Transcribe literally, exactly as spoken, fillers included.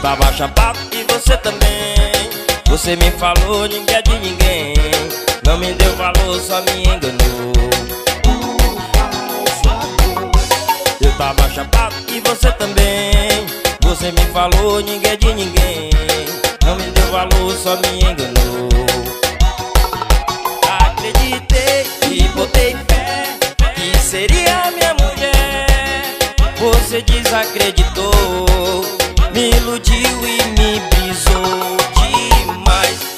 tava chapado e você também. Você me falou, ninguém é de ninguém. Não me deu valor, só me enganou. Eu tava chapado e você também. Você me falou, ninguém é de ninguém. Não me deu valor, só me enganou. Acreditei e botei fé que seria minha mulher. Você desacreditou, me iludiu e me brisou demais.